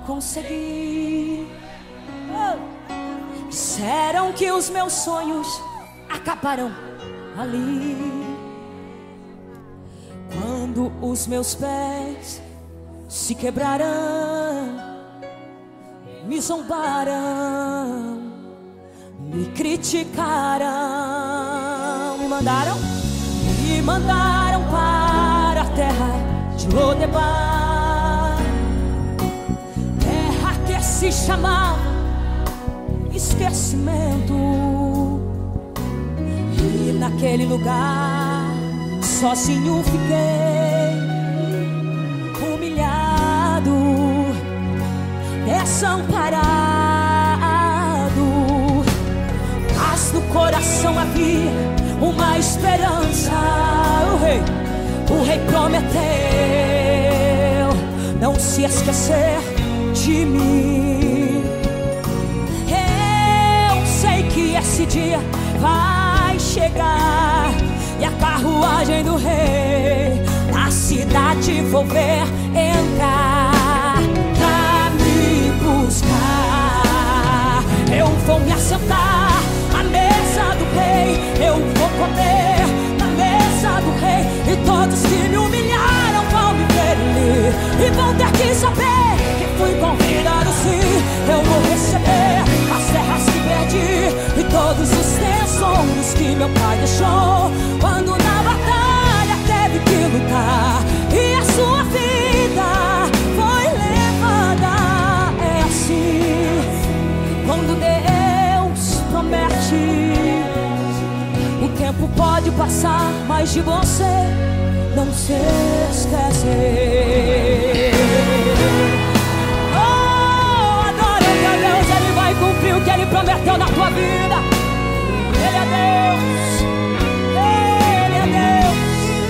consegui. Disseram que os meus sonhos acabaram ali. Quando os meus pés se quebraram, me zombaram, me criticaram, me mandaram para a terra de Lodebar, terra que se chamava esquecimento. E naquele lugar sozinho fiquei, humilhado, desamparado. Mas no coração havia uma esperança. O rei prometeu não se esquecer de mim. Eu sei que esse dia vai chegar e a carruagem do rei na cidade vou ver entrar pra me buscar. Eu vou me assentar à mesa do rei, eu vou comer na mesa do rei, e todos que me humilharam vão me ver ali e vão ter que saber que fui convidado sim. Eu vou receber as terras que perdi e todos os tesouros que meu pai deixou quando na batalha teve que lutar e a sua vida foi levada. É assim quando Deus promete. O tempo pode passar, mas de você não se esquece. Oh, adora o teu Deus, Ele vai cumprir o que Ele prometeu na tua vida. Ele é Deus, Ele é Deus.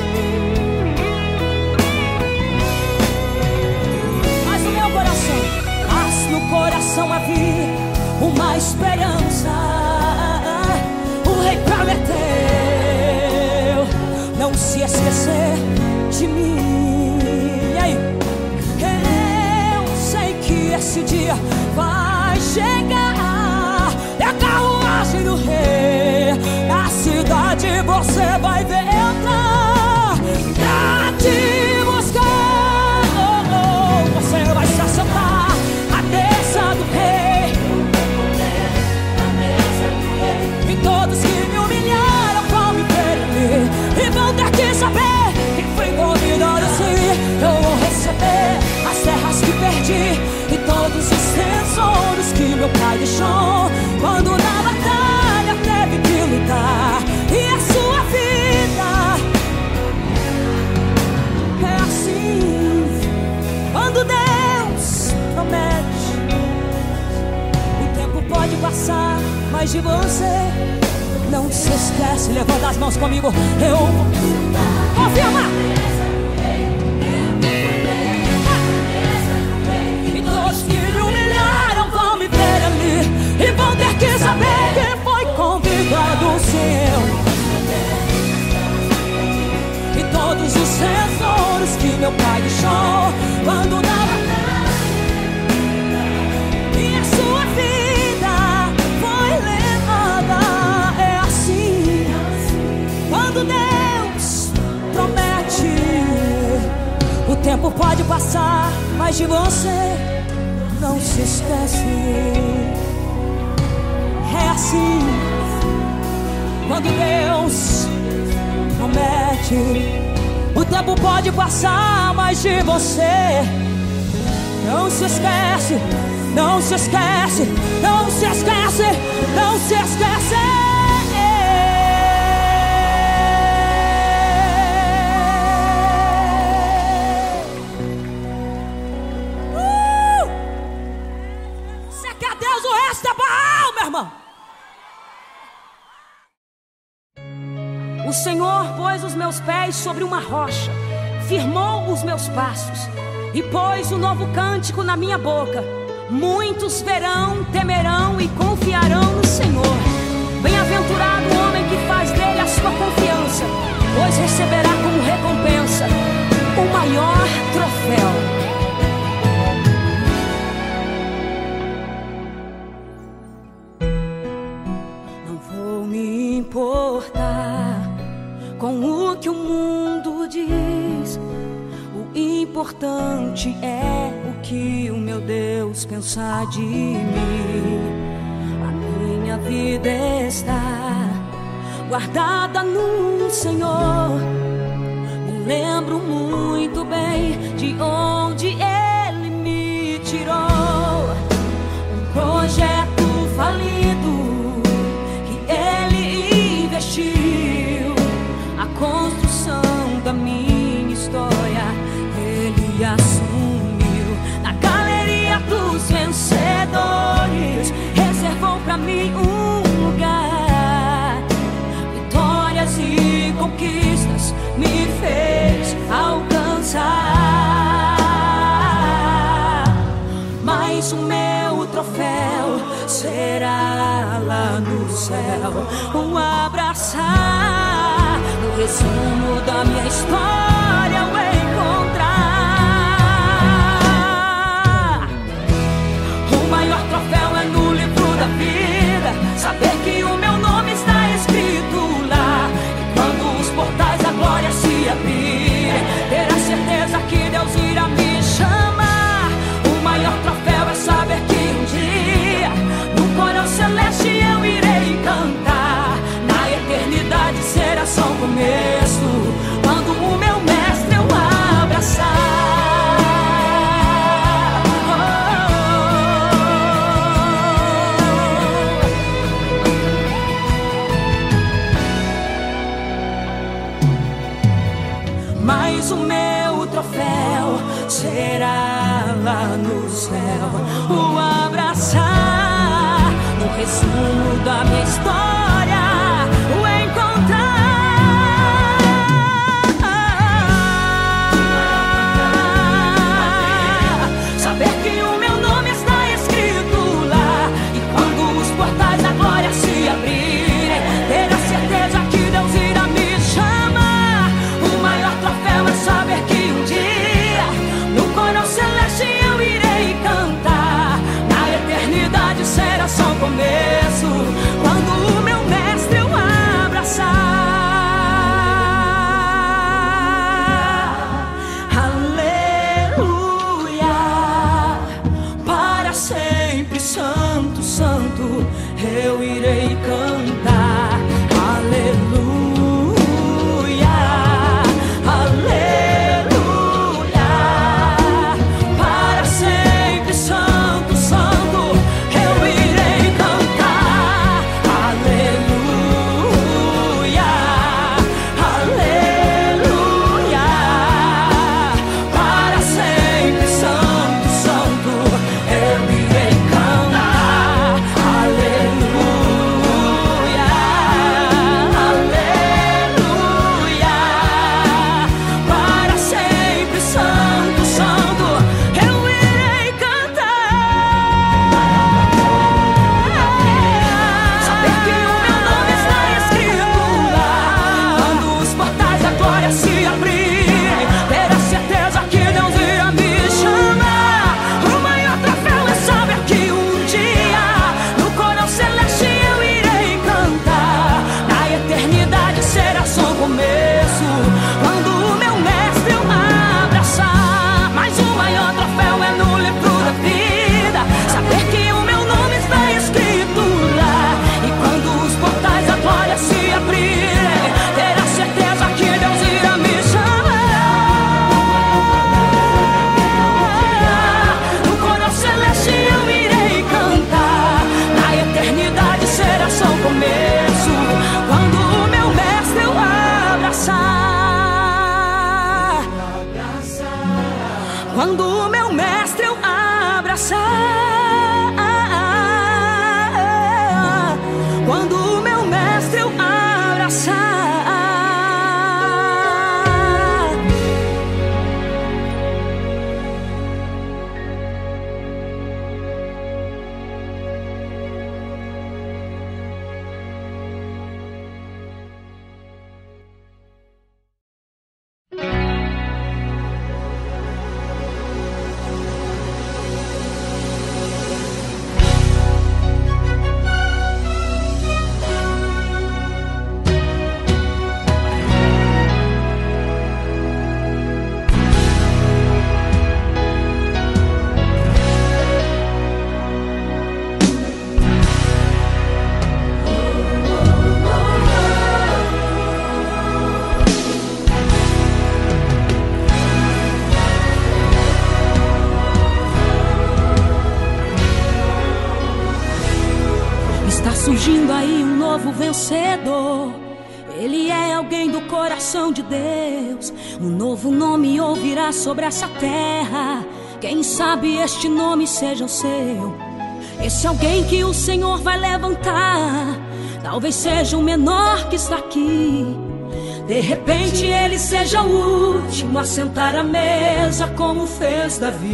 Mas no meu coração, no coração havia uma esperança. O rei prometeu não se esquecer de mim. E aí? Eu sei que esse dia vai chegar e a carruagem do rei na cidade você vai ver entrar pra te buscar. Você vai se assentar à mesa do rei, e todos que me humilharam vão me ver ali e vão ter que saber que fui convidado sim. Eu vou receber as terras que perdi e todos os tesouros que meu pai deixou quando na batalha teve que lutar. E a sua vida é assim quando Deus promete. O tempo pode passar, mas de você não se esquece. Levanta as mãos comigo. Eu confirma. E todos que me humilharam vão me ver ali e vão ter que saber que foi convidado seu. E todos os tesouros que meu pai deixou quando na batalha, e a sua vida foi levada. É assim quando Deus promete. O tempo pode passar, mas de você não se esquece. É assim quando Deus promete. O tempo pode passar, mas de você não se esquece. Não se esquece, não se esquece, não se esquece. Você quer Deus, o resto é Baal, meu irmão. O Senhor pôs os meus pés sobre uma rocha, firmou os meus passos e pôs um novo cântico na minha boca. Muitos verão, temerão e confiarão no Senhor. Bem-aventurado o homem que faz dele a sua confiança, pois receberá como recompensa o maior troféu. importante é o que o meu Deus pensa de mim. A minha vida está guardada no Senhor. Me lembro muito bem de onde Ele me tirou. Um projeto falido que Ele investiu. A construção da minha história Ele assumiu. Na galeria dos vencedores reservou pra mim um lugar. Vitórias e conquistas me fez alcançar. Mas o meu troféu será lá no céu, um abraçar, no resumo da minha história eu encontrar. O maior troféu é no livro da vida, saber que o meu nome está escrito lá. E quando os portais da glória se abrirem, ter a certeza que Deus irá me chamar. O maior troféu é saber que um dia no coral celeste eu irei cantar. Na eternidade será só um começo, quando o meu mestre eu abraçar. Mas o meu troféu será lá no céu, o abraçar, no resumo da minha história, o encontrar. Saber que o meu nome está escrito lá. E quando os portais da glória se abrirem, ter a certeza que Deus irá me chamar. O maior troféu é saber que um dia no coral celeste eu irei cantar. Na eternidade será só um começo, quando o meu mestre eu abraçar. Aleluia, para sempre santo, santo eu irei cantar. Aleluia, aleluia, para sempre santo, santo eu irei cantar. Aleluia, aleluia, para sempre santo, santo eu irei cantar. Aleluia, aleluia, para sempre santo, santo eu irei cantar. Saber que o meu nome está escrito lá. Quando os portais da glória se abrirem, ter a certeza que Deus irá me chamar. O maior troféu é saber que um dia no coral celeste eu irei cantar. Na eternidade será só um começo, quando o meu mestre eu abraçar. Mas o maior troféu é no livro da vida, saber que o meu nome está escrito lá. E quando os portais da glória se abrirem, ter a certeza que Deus irá me chamar. No coral celeste eu irei cantar. Na eternidade será só um começo, quando o meu mestre eu abraçar. Quando o meu mestre eu abraçar. Quando o meu mestre eu abraçar. vencedor. Ele é alguém do coração de Deus. Um novo nome ouvirá sobre essa terra. Quem sabe este nome seja o seu. Esse alguém que o Senhor vai levantar talvez seja o menor que está aqui. De repente ele seja o último a sentar à mesa, como fez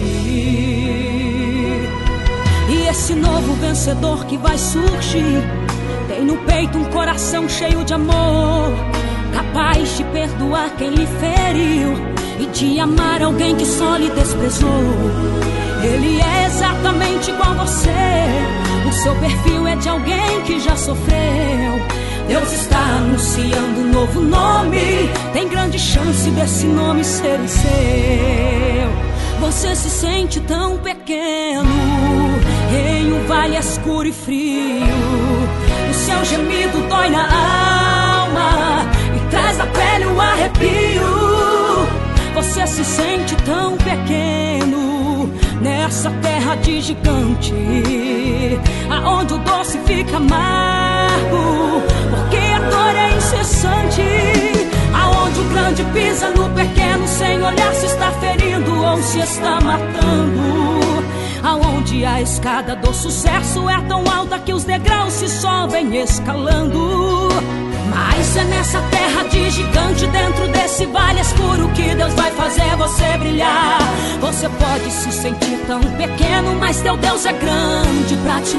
Davi. E esse novo vencedor que vai surgir tem no peito um coração cheio de amor, capaz de perdoar quem lhe feriu e de amar alguém que só lhe desprezou. Ele é exatamente igual a você. O seu perfil é de alguém que já sofreu. Deus está anunciando um novo nome. Tem grande chance desse nome ser o seu. Você se sente tão pequeno em um vale escuro e frio. O seu gemido dói na alma e traz da pele um arrepio. Você se sente tão pequeno nessa terra de gigante, aonde o doce fica amargo, porque a dor é incessante. Aonde o grande pisa no pequeno, sem olhar se está ferindo ou se está matando. Aonde a escada do sucesso é tão alta que os degraus se sobem escalando. Mas é nessa terra de gigante, dentro desse vale escuro, que Deus vai fazer você brilhar. Você pode se sentir tão pequeno, mas teu Deus é grande pra te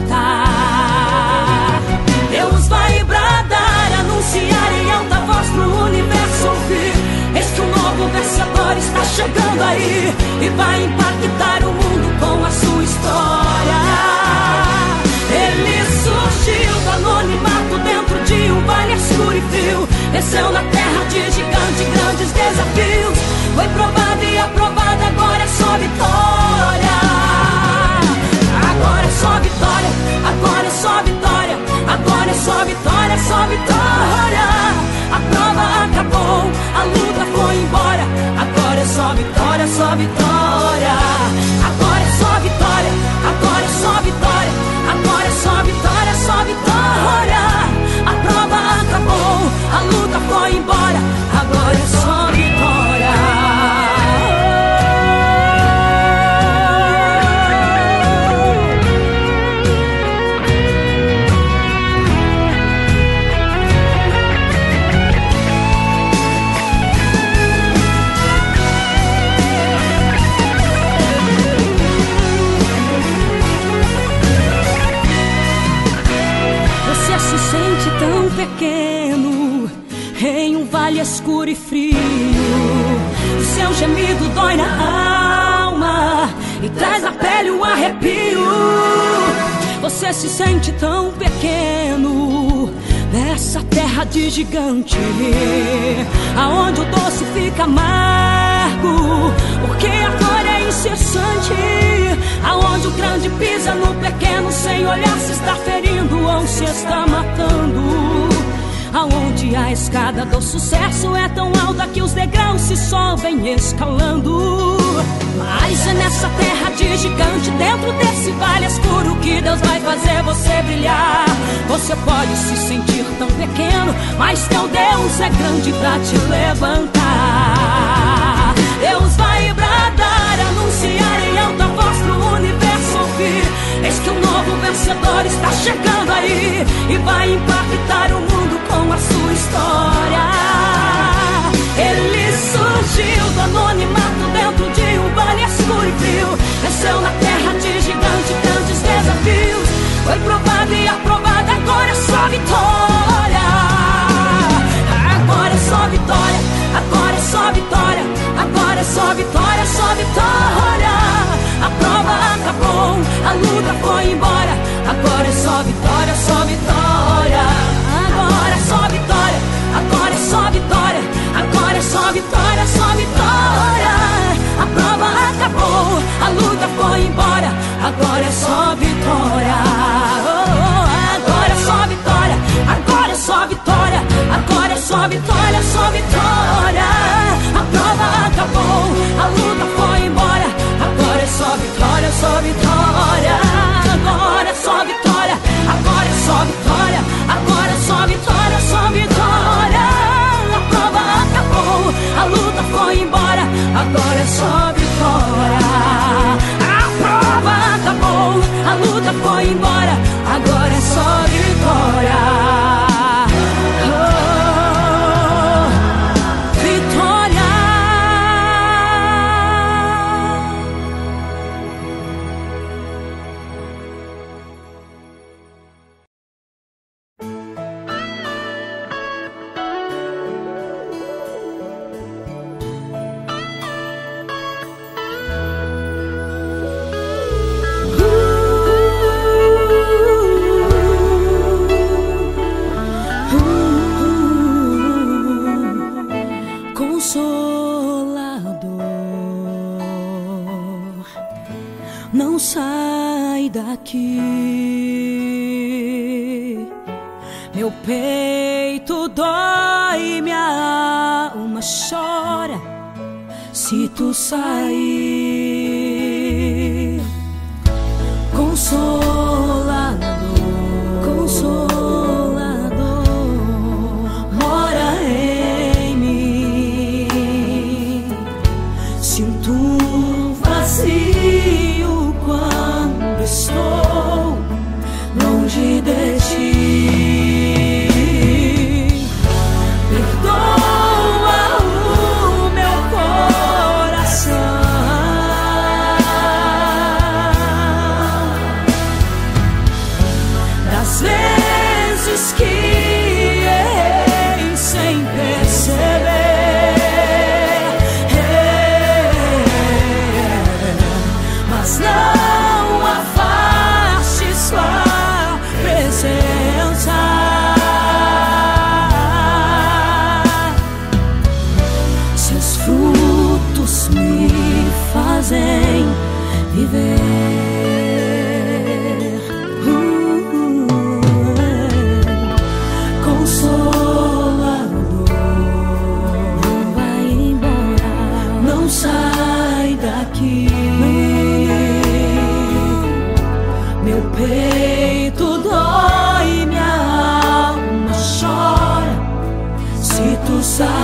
levantar. Deus vai bradar, anunciar em alta voz pro universo ouvir. Eis que um novo vencedor está chegando aí e vai impactar o mundo com a sua história. Ele surgiu do anonimato dentro de um vale escuro e frio. Desceu na terra de gigante, grandes desafios. Foi provado e aprovado, agora é só vitória. Agora é só vitória, agora é só vitória. Agora é só vitória, só vitória. A prova acabou, a luta foi embora. Agora é só vitória, só vitória. Agora é só vitória, agora é só vitória. Agora é só vitória, só vitória. A prova acabou, a luta foi embora. Agora é só vitória. Se sente tão pequeno em um vale escuro e frio. O seu gemido dói na alma e traz na pele um arrepio. Você se sente tão pequeno nessa terra de gigante, aonde o doce fica amargo, porque a dor é incessante. Aonde o grande pisa no pequeno, sem olhar se está ferindo ou se está matando. Aonde a escada do sucesso é tão alta que os degraus se sobem escalando. Mas é nessa terra de gigante, dentro desse vale escuro, que Deus vai fazer você brilhar. Você pode se sentir tão pequeno, mas teu Deus é grande pra te levantar. Deus vai bradar, anunciar em alta voz pro universo ouvir. Eis que um novo vencedor está chegando aí e vai impactar o mundo com a sua história. Ele surgiu do anonimato dentro de um vale escuro e frio. Desceu na terra de gigante, grandes desafios. Foi provado e aprovado, agora é só vitória. Agora é só vitória, agora é só vitória. Agora é só vitória, só vitória. A prova acabou, a luta foi embora. Agora é só vitória, só vitória. Agora é só vitória, agora é só vitória. Agora é só vitória, só vitória. A prova acabou, a luta foi embora. Agora é só vitória. Agora é só vitória, agora é só vitória. Agora é só vitória, só vitória. A prova acabou, a luta foi embora. Agora é só vitória, só vitória. Agora é só vitória, agora é só vitória. Agora é só foi embora, agora é só vitória. A prova acabou, a luta foi embora, agora é só vitória. Não sai daqui, meu peito dói, minha alma chora se tu sair. Consolador, Consolador, mora em mim. Sinto um vazio quando estou longe de ti. Perdoa o meu coração das vezes que errei sem perceber, mas não afaste sua presença. Seus frutos me fazem viver. Consolador, não vai embora, não sai daqui. Meu peito dói, minha alma chora se tu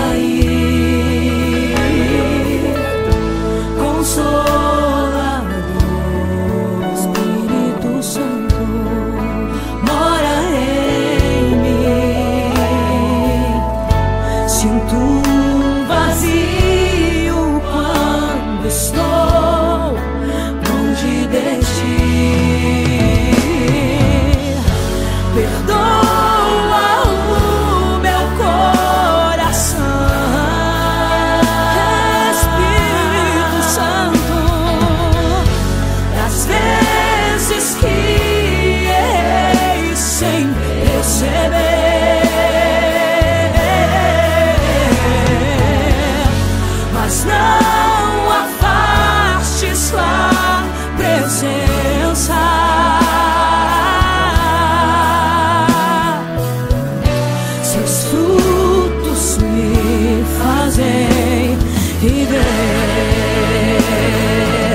sair. Consolador, Espírito Santo, mora em mim. Sinto um vazio quando estou longe de ti. Perdoa o meu coração, Espírito Santo, das vezes que errei sem perceber, mas não afaste sua presença. Seus frutos me fazem viver.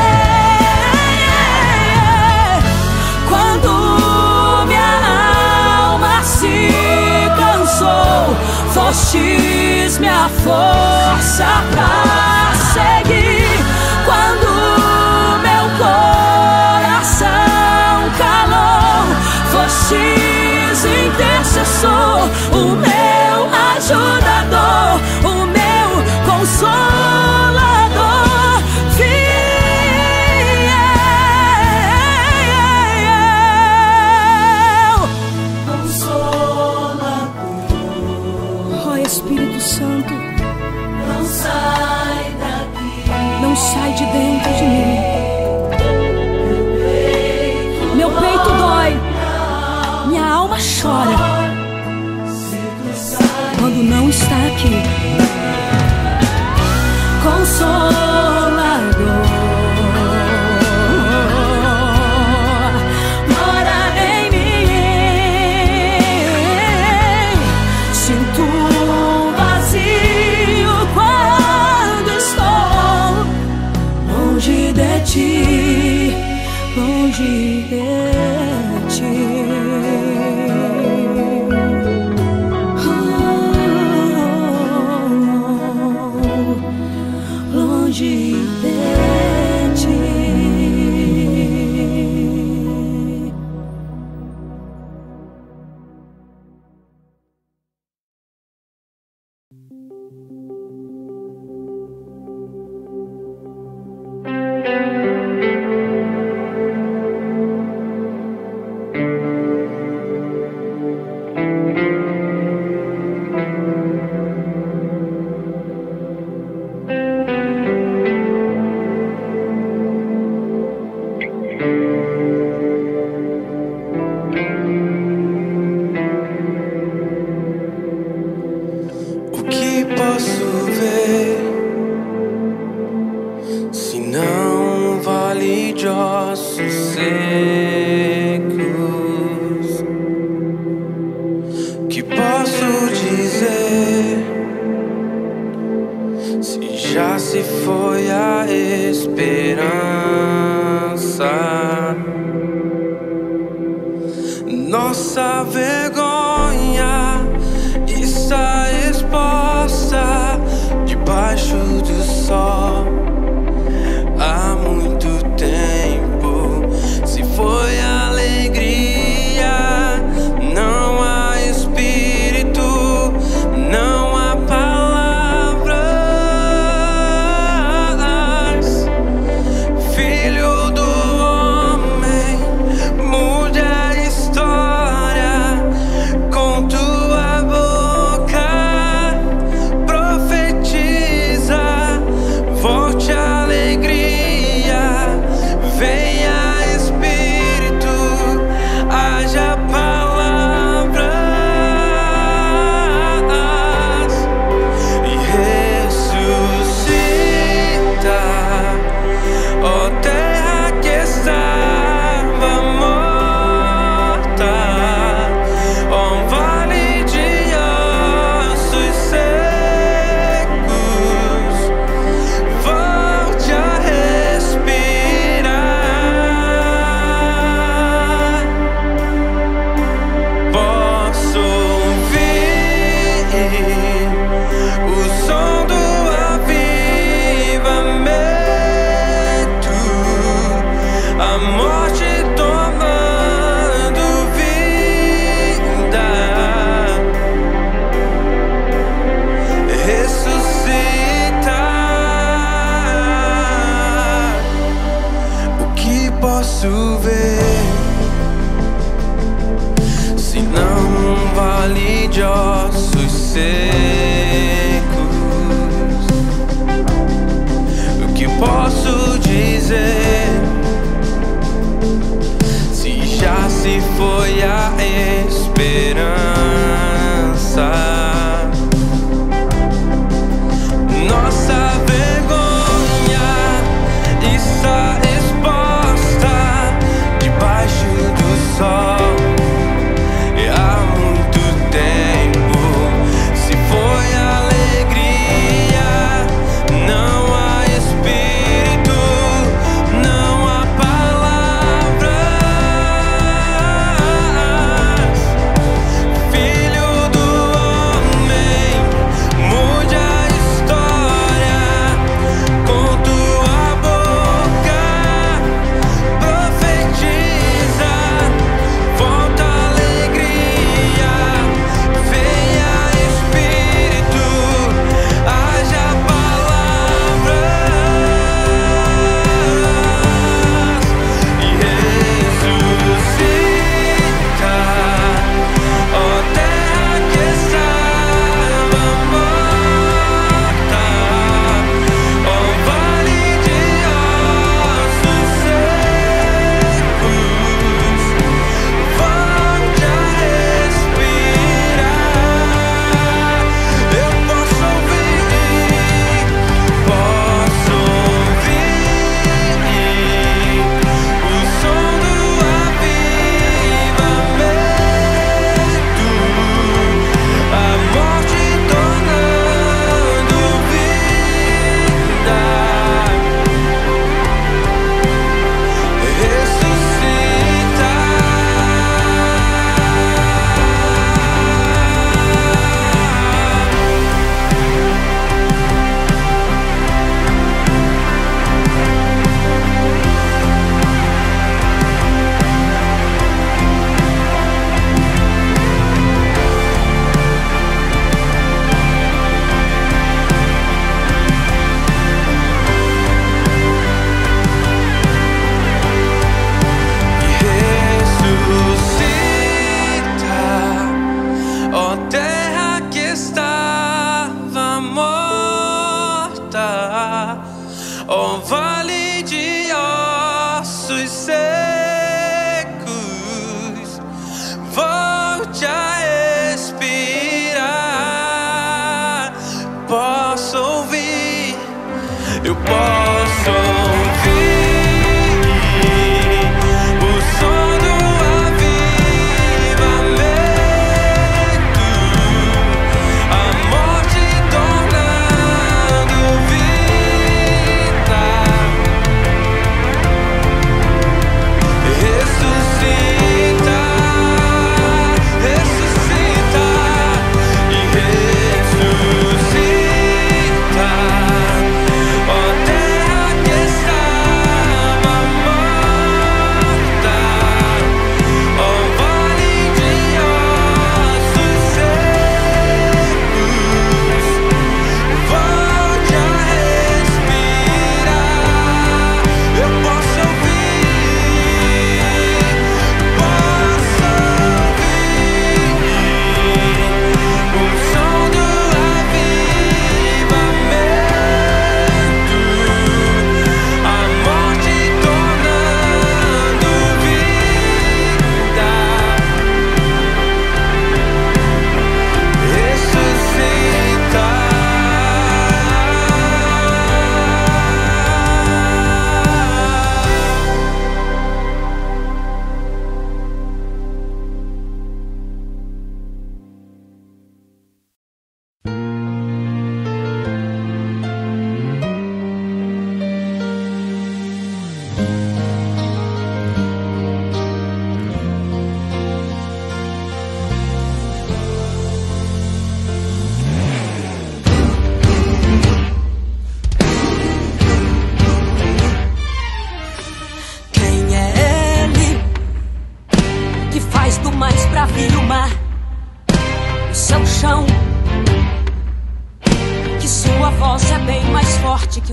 Quando minha alma se cansou, fostes minha força pra seguir. Quando meu coração calou, fostes intercessor, o meu ajudador, o meu consolador, fiel. Consolador, ó Espírito Santo, não sai Já se foi a esperança, nossa vergonha está exposta debaixo do sol há muito tempo. Se foi alegria, não há espírito, não há palavras. Filho do homem, mude a história com tua boca, profetiza, volte a alegria, venha espírito, haja palavras e ressuscita, ó terra que estava morta, ó vale de ossos secos, volte a respirar. Posso ouvir o som do avivamento, a morte tomando vida, ressuscita. O que posso ver, se não um vale de ossos secos? O que posso dizer, se já se foi a esperança? Nossa vergonha está exposta debaixo do sol há muito tempo. Se foi alegria, não há espírito, não há palavras. Filho do homem, mude a história com tua boca, profetiza, volta a alegria, venha espírito, haja palavras e ressuscita, ó terra que estava morta, ó vale de ossos secos, volte a respirar. Eu posso ouvir o som do avivamento, a morte tornando vida, ressuscita. Ressuscita, ó terra que estava morta, ó vale de ossos secos, volte a respirar. Posso ouvir, eu posso ouvir o som do avivamento, a morte tornando vida.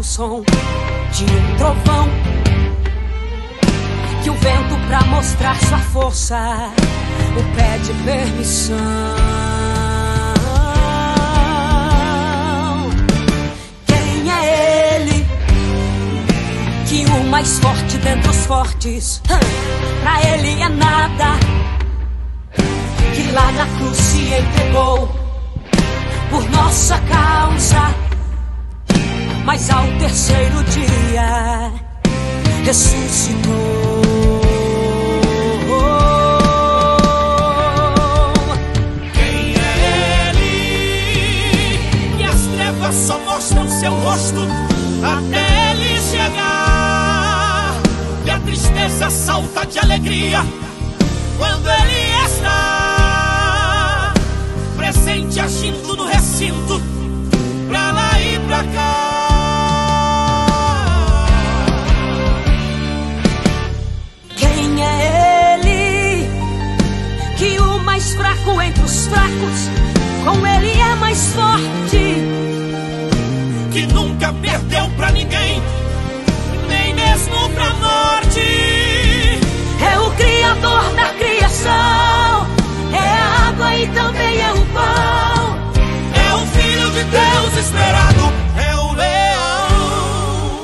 som de um trovão, que o vento pra mostrar sua força o pede permissão. Quem é ele? Que o mais forte dentre os fortes, pra ele é nada, que lá na cruz se entregou por nossa causa, mas ao terceiro dia ressuscitou. Quem é ele? E as trevas só mostram seu rosto até ele chegar, e a tristeza salta de alegria quando ele está presente, agindo no recinto, pra lá e pra cá. Quem é ele? Que o mais fraco entre os fracos, com ele é mais forte, Que nunca perdeu pra ninguém, nem mesmo pra morte. é o Criador da criação, é a água e também é o pão, É o Filho de Deus esperado, é o leão.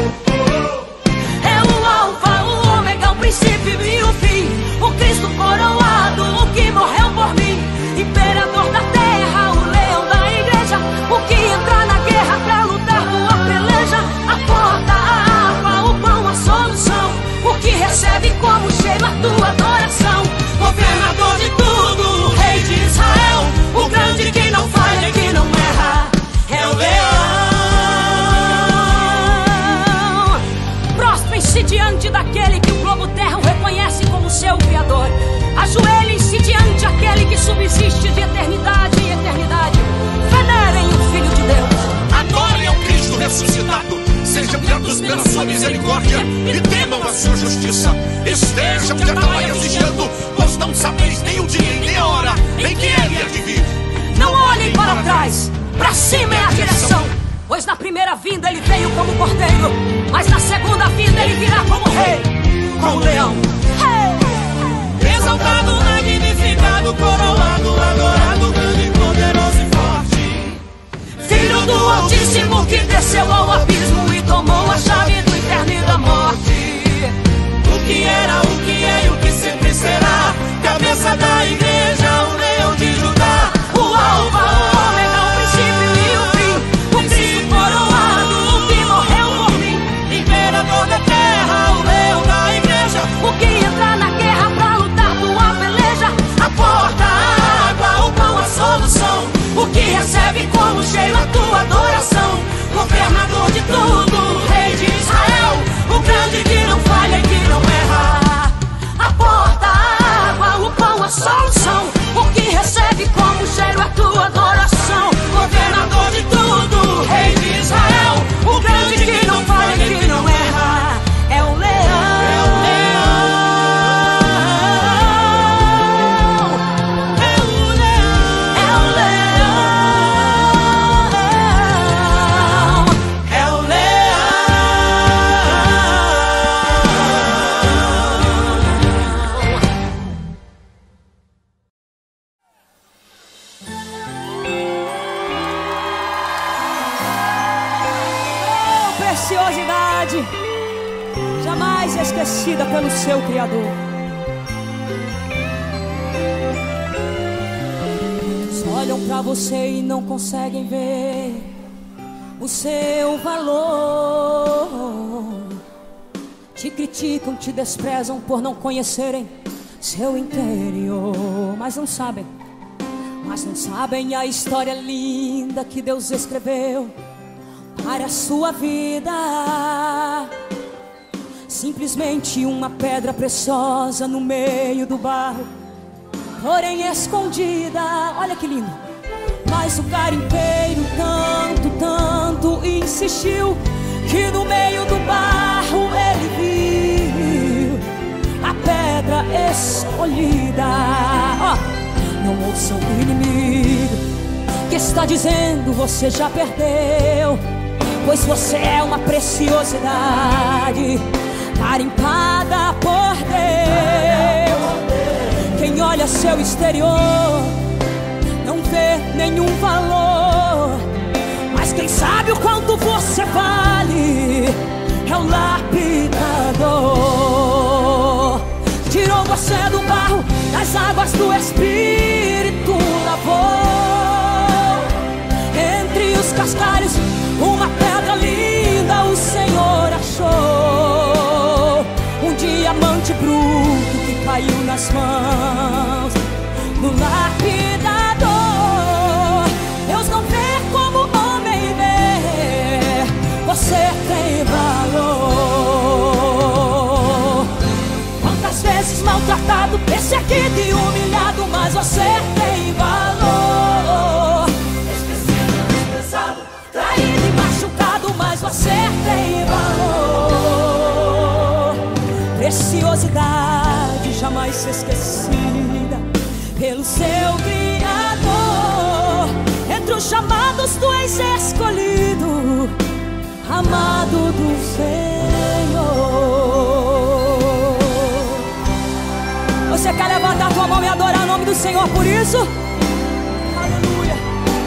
é o alfa, o ômega, o princípio e o fim, o Cristo coroado, o que morreu por mim, imperador da terra, o leão da igreja, o que entra na guerra pra lutar tua peleja, a porta, a água, o pão, a solução, o que recebe como cheiro a tua adoração, governador de tudo, o rei de Israel, o grande que não falha e que não erra, é o leão. Prostrem-se diante daquele que o globo terra o reconhece como seu criador, ajoelhem-se diante aquele que subsiste de eternidade em eternidade, venerem o Filho de Deus, Adorem ao Cristo ressuscitado, sejam guiados pela sua misericórdia e temam a sua justiça. Estejam de atalaias vigiando, pois não sabeis nem o dia e nem a hora em que ele há de vir. não olhem para trás, para cima é a direção, pois na primeira vinda ele veio como cordeiro, mas na segunda vinda ele virá como rei, como leão. Exaltado, magnificado, coroado, adorado, grande, poderoso e forte. Filho do Altíssimo que desceu ao abismo e tomou a chave do inferno e da morte. O que era, o que é e o que sempre será, cabeça da igreja, o leão de Judá. O alfa, o ômega, o princípio e o fim, o Cristo coroado, o que morreu por mim, Imperador da terra, o leão da igreja. o que entra na guerra pra lutar tua peleja, a porta, a água, o pão, a solução, o que recebe como cheiro a tua adoração, governador de tudo, rei de Israel, o grande que não falha e que não erra, a porta, a água, o pão, a solução, o que recebe como cheiro a tua adoração, governador de tudo, rei de Israel, o grande que não falha e que não erra, é o leão. Preciosidade jamais esquecida pelo seu Criador. Muitos olham pra você e não conseguem ver o seu valor. Te criticam, te desprezam por não conhecerem seu interior, mas não sabem a história linda que Deus escreveu para a sua vida. Simplesmente uma pedra preciosa no meio do barro, porém escondida. Olha que lindo. Mas o garimpeiro tanto insistiu, que no meio do barro ele viu a pedra escolhida. Não ouça o inimigo que está dizendo você já perdeu, pois você é uma preciosidade, garimpada por Deus. Quem olha seu exterior não vê nenhum valor, mas quem sabe o quanto você vale é o lapidador. Tirou você do barro, das águas do Espírito lavou. Entre os cascalhos uma pedra linda o Senhor achou. Um diamante bruto que caiu nas mãos do lapidador. Deus não vê como o homem vê, você tem valor. Quantas vezes maltratado, perseguido e humilhado, mas você tem valor. Esquecido, desprezado, traído e machucado, mas você tem valor. Preciosidade jamais esquecida pelo seu Criador. Entre os chamados tu és escolhido, amado do Senhor. Você quer levantar tua mão e adorar o nome do Senhor por isso? Aleluia.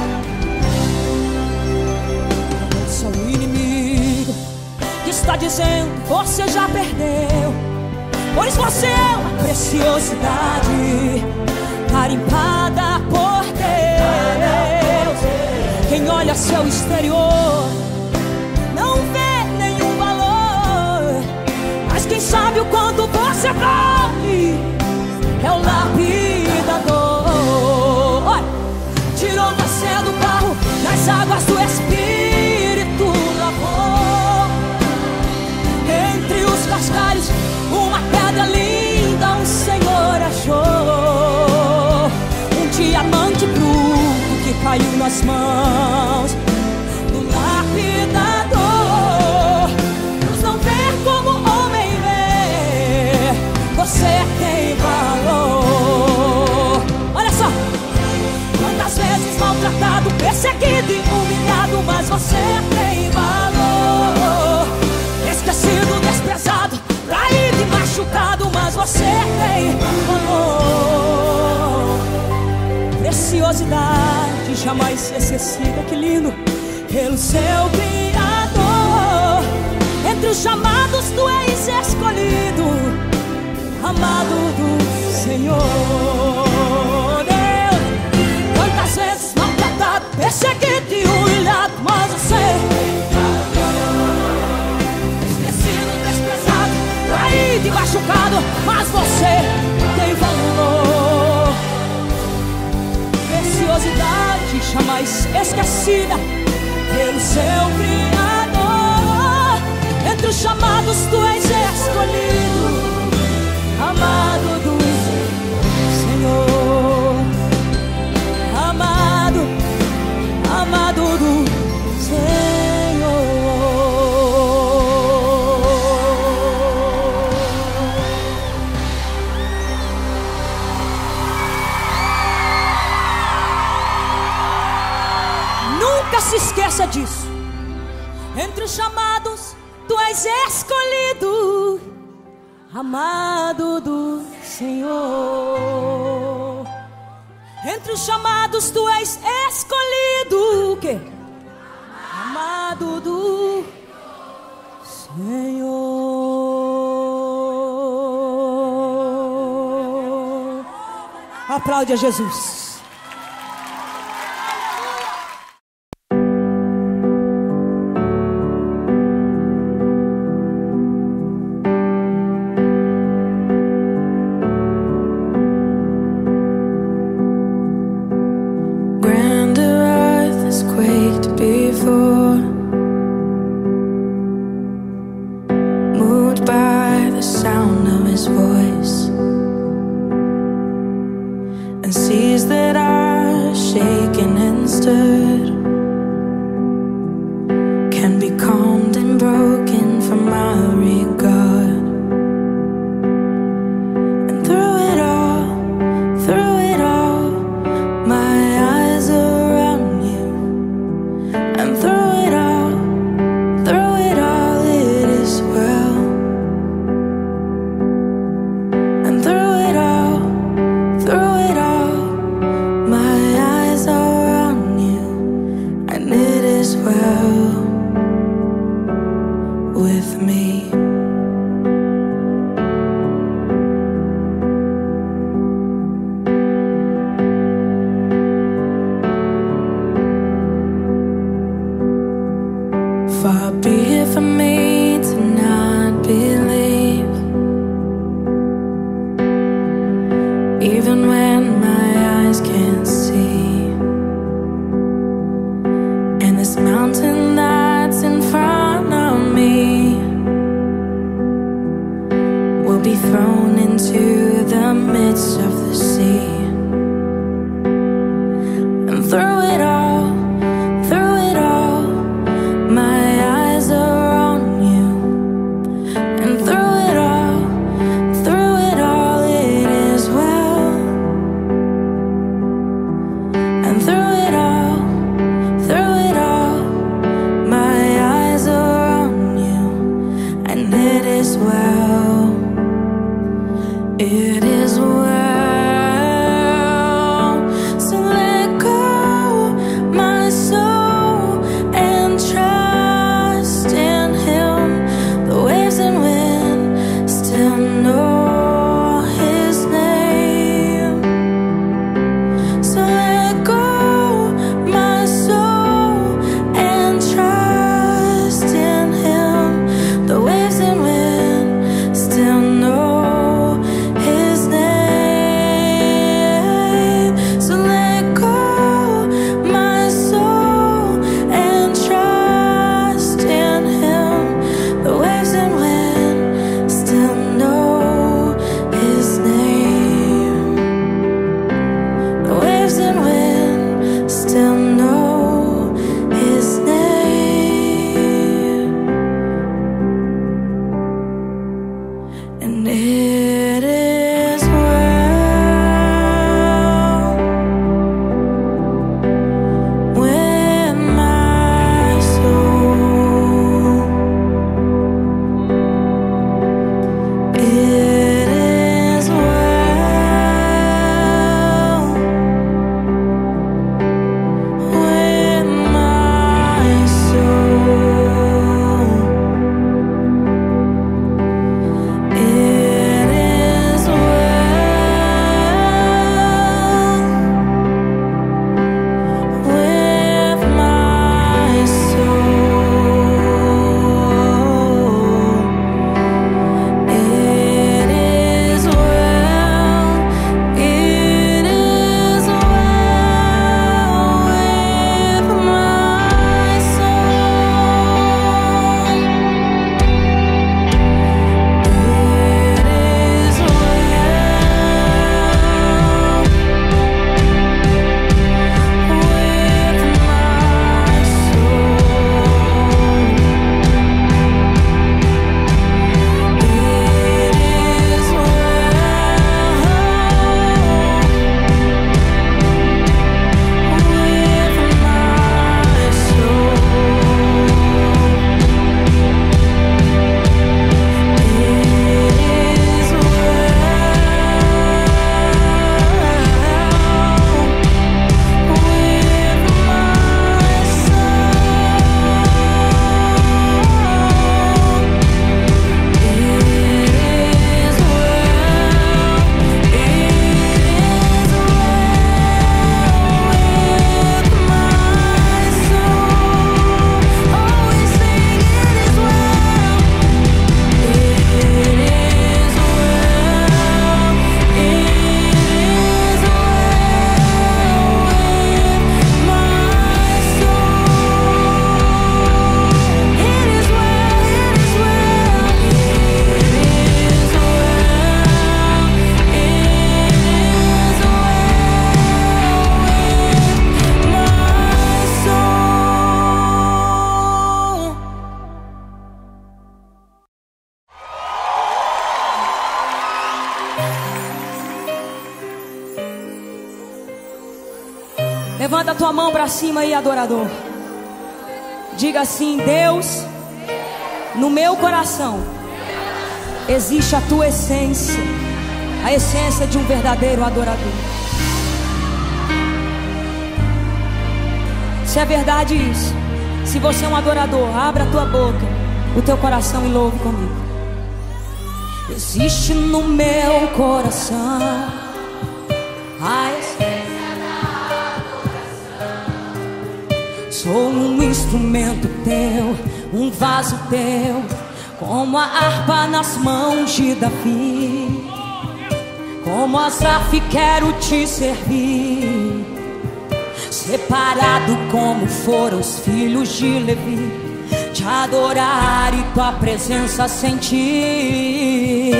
Ouça o inimigo que está dizendo: você já perdeu, pois você é uma preciosidade, garimpada por Deus. Quem olha seu exterior não vê nenhum valor, mas quem sabe o quanto você vale é o lapidador. Olha, tirou você do barro, das águas do Espírito lavou. Entre os cascalhos uma pedra linda o Senhor achou. Um diamante bruto que caiu nas mãos do lapidador. Deus não vê como o homem vê, você tem valor. Olha só, quantas vezes maltratado, perseguido e humilhado, mas você tem valor. Esquecido, desprezado, traído e machucado, mas você tem valor. Preciosidade jamais esquecida, que lindo, pelo seu Criador. Entre os chamados tu és escolhido, amado do Senhor. Deus, quantas vezes maltratado, perseguido e humilhado, mas você esquecido, desprezado, traído e machucado, mas você tem valor. Preciosidade jamais esquecida pelo seu Criador. Entre os chamados tu és escolhido, amado do Senhor. Amado, amado do Senhor. Nunca se esqueça disso. Entre os chamados tu és escolhido, amado do Senhor. Entre os chamados tu és escolhido, o quê? Amado do Senhor. Aplaude a Jesus. Sees the with me. Far be it from me to not believe, even when my eyes can't see. And this mountain that's in front of me will be thrown into the midst of the sea. And through it all, my eyes are on you. And through it all, it is well. And through it all, my eyes are on you. And it is well. It is well. So let go, my soul, and trust in Him. The waves and wind still know His name. So let go, my soul, and trust in Him. The waves and wind still know His name. So let go, my soul, and trust in Him. The waves and wind still know His name. The waves and wind still know His name. And it is well with my soul. It is well with my soul. It is well with my soul. It is well. It is well with my soul. It is Levanta a tua mão para cima aí, adorador. Diga assim: Deus, no meu coração existe a tua essência, a essência de um verdadeiro adorador. Se é verdade isso, se você é um adorador, abra a tua boca o teu coração e louve comigo. Existe no meu coração a essência da adoração. Sou um instrumento teu, um vaso teu, como a harpa nas mãos de Davi. Como Asaf quero te servir, separado como foram os filhos de Levi, te adorar e tua presença sentir.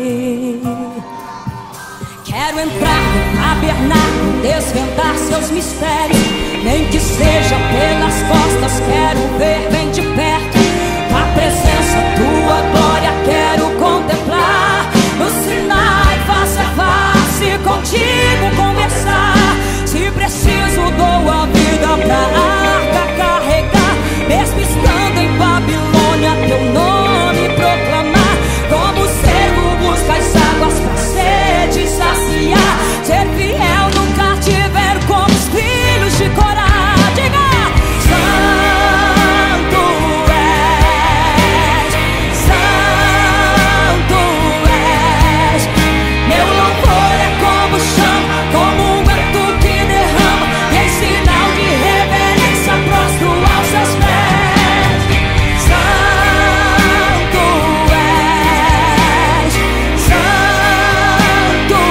Quero entrar no tabernáculo, desvendar seus mistérios, nem que seja pelas costas, quero ver bem de perto tua presença, tua glória, quero contemplar no Sinai, face a face, contigo conversar. Se preciso dou a vida pra arca carregar, mesmo estando em Babilônia teu nome proclamar. Como servo busca as águas pra sede saciar, ser fiel no cativeiro como os filhos de Corá. Diga! Santo és, santo és. Meu louvor é como chama, como um vento que derrama, e em sinal de reverência prostro aos seus pés. Santo és, santo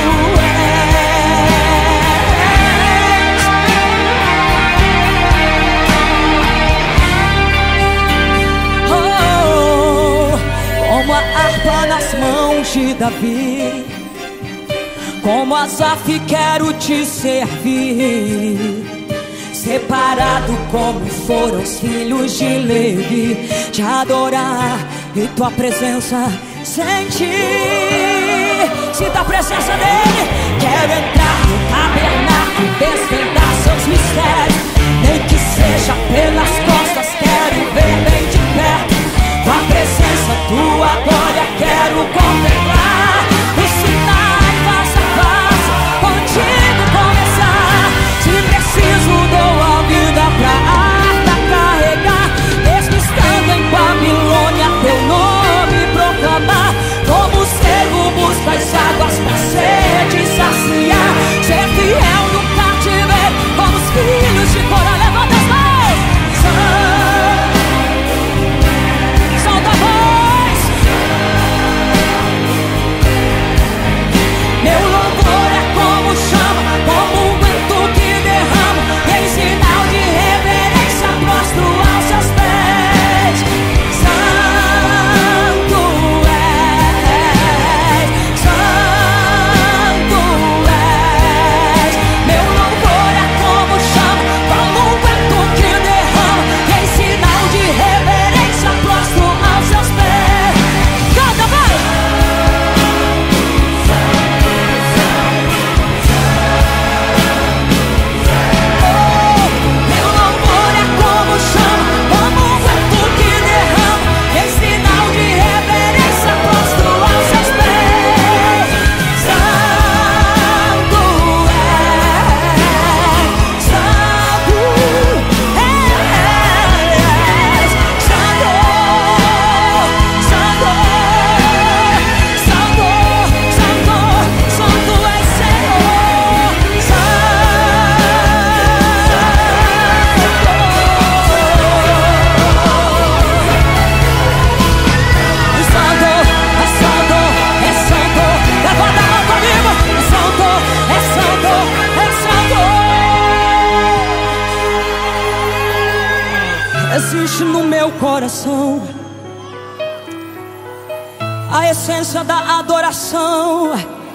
és. Oh, como a harpa nas mãos de Davi, como Asaf quero te servir, separado como foram os filhos de Levi, te adorar e tua presença sentir. Sinta a presença dele. Quero entrar no tabernáculo, desvendar seus mistérios, nem que seja pelas costas, quero ver bem de perto tua presença, tua glória, quero contemplar o Sinai, face a face, contigo conversar. Se preciso dou a vida pra arca carregar, mesmo estando em Babilônia teu nome proclamar. Como servo busca as águas pra sede saciar, ser fiel no cativeiro como os filhos de Corá. Levanta as mãos. Solta a voz. Meu louvor é como chama, como um vento que derrama, e em sinal de reverência prostro aos seus pés. Santo és, santo és. Meu louvor é como chama, como um vento que derrama, e em sinal de reverência prostro aos seus pés. Canta, vai! Meu louvor é como chama, como um vento que derrama, e em sinal de reverência prostro aos seus pés. Santo és, santo és, santo, santo, santo, santo, santo és Senhor. Santo, é santo, é santo. Levanta a mão comigo. Santo, é santo, é santo. Existe no meu coração a essência da adoração.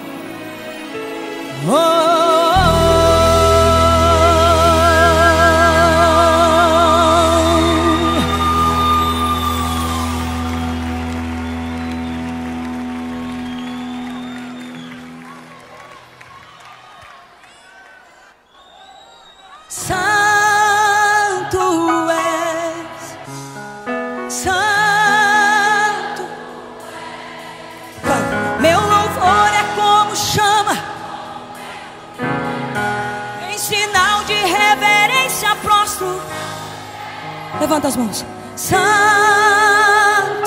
Santo és, santo. Meu louvor é como chama, em sinal de reverência prostro. Levanta as mãos. Santo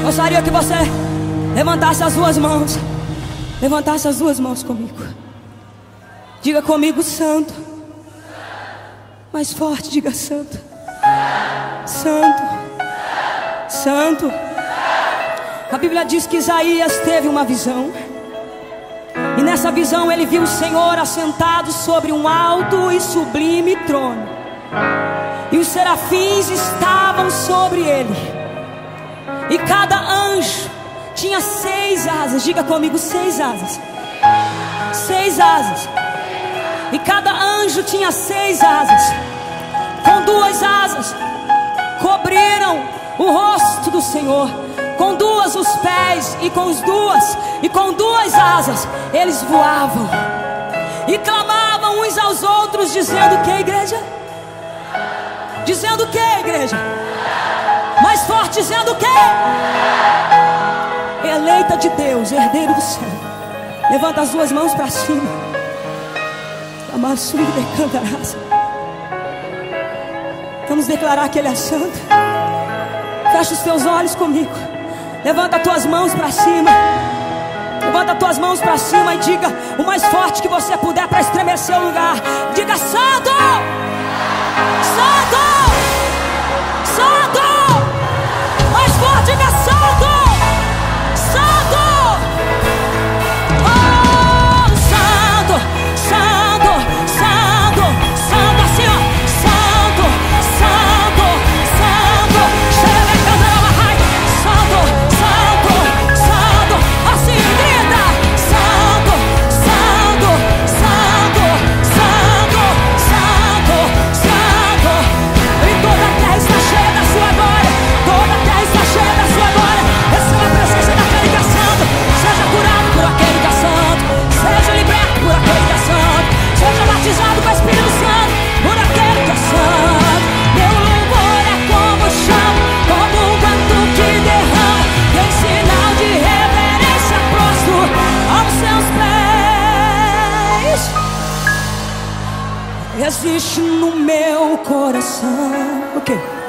Gostaria que você levantasse as duas mãos. Levantasse as duas mãos comigo. Diga comigo, santo. Mais forte, diga santo. Santo. Santo. A Bíblia diz que Isaías teve uma visão. E nessa visão ele viu o Senhor assentado sobre um alto e sublime trono. E os serafins estavam sobre ele. E cada anjo tinha 6 asas. Diga comigo, 6 asas. 6 asas. E cada anjo tinha 6 asas. Com 2 asas cobriram o rosto do Senhor. Com 2 os pés. E com 2 asas eles voavam. E clamavam uns aos outros, dizendo que, igreja? Dizendo que, igreja? Mais forte, dizendo que? Eleita de Deus, herdeiro do céu. Levanta as duas mãos para cima. Amassudo decantarás. Vamos declarar que Ele é santo. Fecha os teus olhos comigo. Levanta as tuas mãos para cima. Levanta as tuas mãos para cima e diga o mais forte que você puder para estremecer o lugar. Diga santo! Santo! Santo! Mais forte, diga santo! Santo! Oh, santo! Santo! Santo! Santo! Assim, ó! Santo! Santo! Santo! Santo! Santo! Santo! Assim, grita! Santo! Santo! Santo! Santo! Santo! Santo! E toda a terra está cheia da sua glória. Toda a terra está cheia da sua glória. Receba a presença daquele que é santo. Seja curado por aquele que é santo. Seja liberto por aquele que é santo. Seja batizado com o Espírito Santo por aquele que é santo. Meu louvor é como o chão, como um canto que derrama, em sinal de reverência prostro aos seus pés. Existe no meu coração o quê?